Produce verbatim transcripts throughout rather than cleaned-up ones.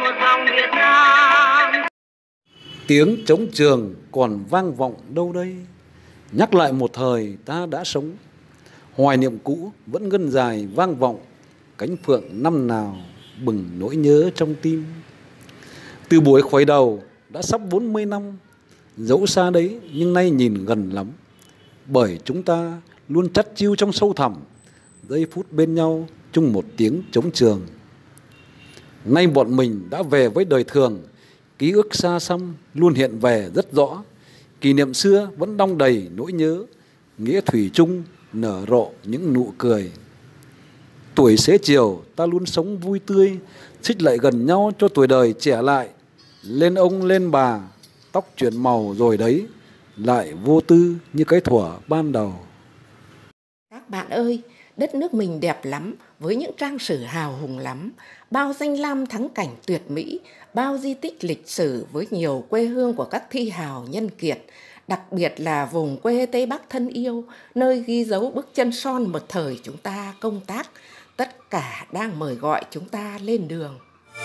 một dòng Việt Nam. Tiếng trống trường còn vang vọng đâu đây, nhắc lại một thời ta đã sống. Hoài niệm cũ vẫn ngân dài vang vọng, cánh phượng năm nào bừng nỗi nhớ trong tim. Từ buổi khởi đầu đã sắp bốn mươi năm, dẫu xa đấy nhưng nay nhìn gần lắm. Bởi chúng ta luôn chắt chiu trong sâu thẳm, giây phút bên nhau chung một tiếng trống trường. Nay bọn mình đã về với đời thường, ký ức xa xăm luôn hiện về rất rõ. Kỷ niệm xưa vẫn đong đầy nỗi nhớ, nghĩa thủy chung nở rộ những nụ cười. Tuổi xế chiều ta luôn sống vui tươi, xích lại gần nhau cho tuổi đời trẻ lại. Lên ông lên bà, tóc chuyển màu rồi đấy, lại vô tư như cái thuở ban đầu. Các bạn ơi, đất nước mình đẹp lắm, với những trang sử hào hùng lắm. Bao danh lam thắng cảnh tuyệt mỹ, bao di tích lịch sử với nhiều quê hương của các thi hào nhân kiệt. Đặc biệt là vùng quê Tây Bắc thân yêu, nơi ghi dấu bước chân son một thời chúng ta công tác. Tất cả đang mời gọi chúng ta lên đường.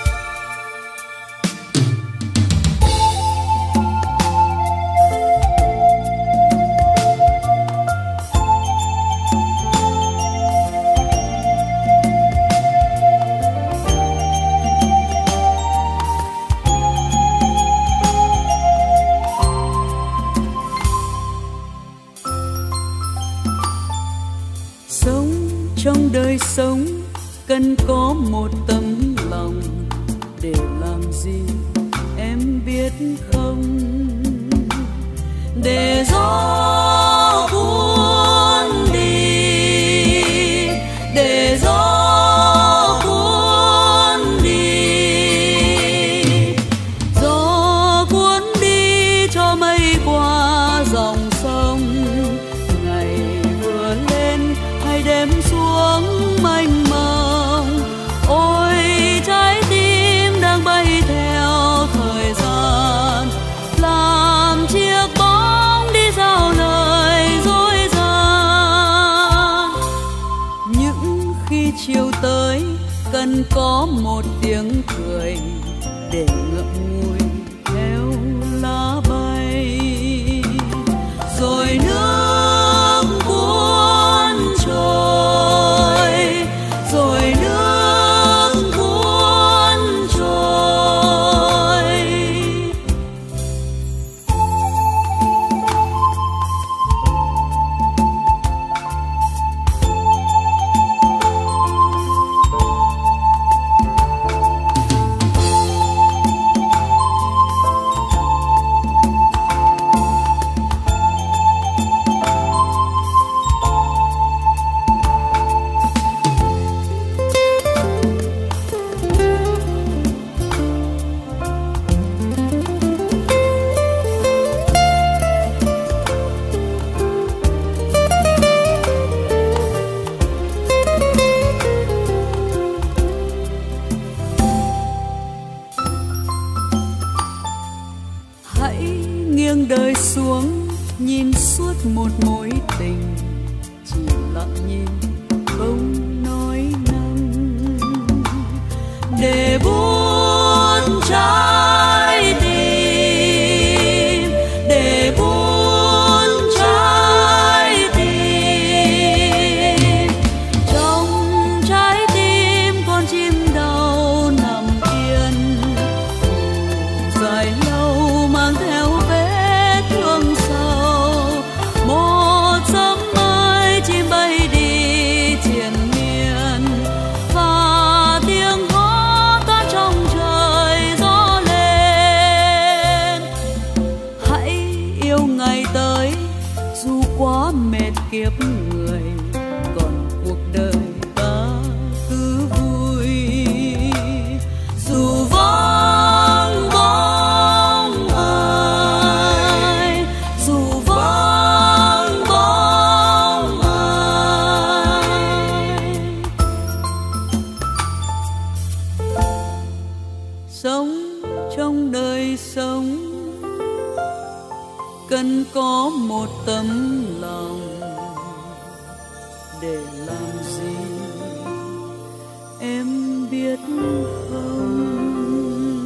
Trong đời sống cần có một tấm lòng, để làm gì em biết không? Để gió cuốn đi, để gió cuốn đi, gió cuốn đi cho mây qua dòng sông. Ngày vừa lên hay đêm xuống mênh mông, ôi trái tim đang bay theo thời gian, làm chiếc bóng đi giao lời dối gian. Những khi chiều tới cần có một tiếng cười, để ngậm ngùi theo lá bay. Rồi nước cuốn trôi, rồi nước cuốn trôi. Hãy nghiêng đời xuống, nhìn suốt một mối tình, chỉ lặng nhìn không nói năng, để buốt trái tim, để buốt trái tim. Trong trái tim con chim đau nằm yên, dài lâu mang theo vết thương sâu. Một sớm mai chim bay đi triền miên, và tiếng hót ta trong trời gió lên. Hãy yêu ngày tới dù quá mệt kiếp người, còn cuộc đời ta cứ vui. Dù vắng bóng ai, dù vắng bóng ai, sống trong đời sống cần có một tấm lòng, để làm gì em biết không?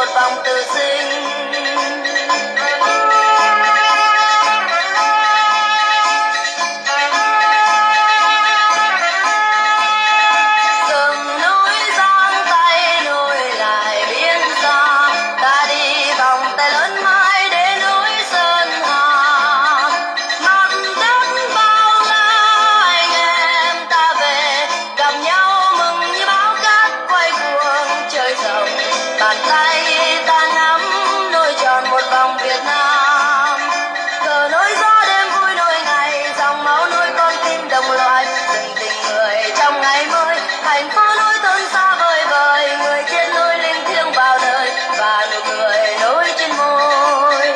một vòng tự sinh. Rừng núi giang tay nối lại biên xa, ta đi vòng tay lớn mãi đến núi Sơn Hà. Mặt đất bao la anh em ta về, gặp nhau mừng như bão cát quay cuồng trời rộng. Bàn tay ta nắm nối tròn một vòng Việt Nam, cờ nối gió đêm vui nối ngày, dòng máu nối con tim đồng loại. Từng tình người trong ngày mới, thành phố nối thôn xa vời vời, người trên nối linh thiêng vào đời và nụ cười nối trên môi.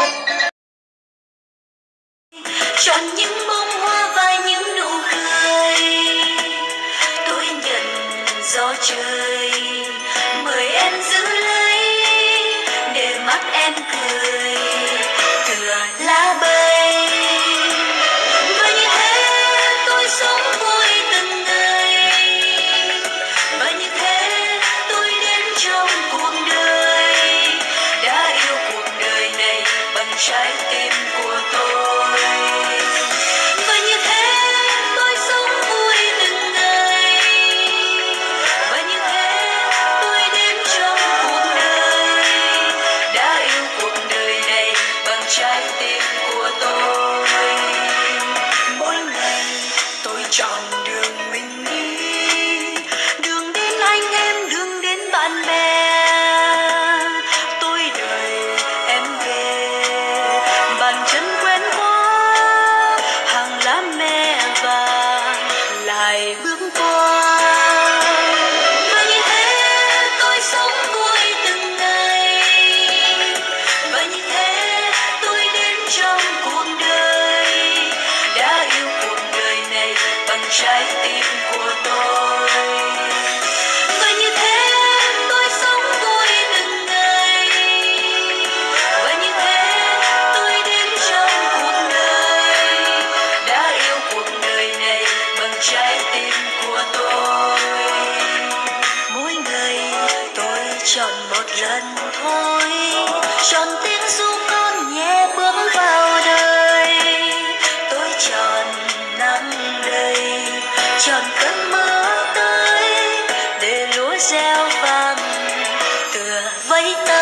Chọn những bông hoa và những nụ cười, tôi nhận gió trời mời em giữ lấy để mắt em cười tựa lá bay. Và như thế tôi sống vui từng ngày, và như thế tôi đến trong cuộc đời, đã yêu cuộc đời này bằng trái tim của tôi. Và như thế tôi sống vui từng ngày, và như thế tôi đến trong cuộc đời, đã yêu cuộc đời này bằng trái tim của tôi. Mỗi ngày tôi chọn đường mình đi, đường đến anh em, đường đến bạn bè. Tôi đợi em về, bàn chân quen quá, hàng lá me vàng lại bước qua. Và như thế tôi sống vui từng ngày, và như thế tôi đến trong cuộc đời, đã yêu cuộc đời này bằng trái tim của tôi. Và như thế tôi sống vui từng ngày, và như thế tôi đến trong cuộc đời, đã yêu cuộc đời này bằng trái tim của tôi. Mỗi ngày tôi chọn một lần thôi, chọn tiếng ru con nhẹ bước vào đời. Tôi chọn nắng đầy, chọn cơn mưa tới để lúa gieo vàng tựa vẫy tay.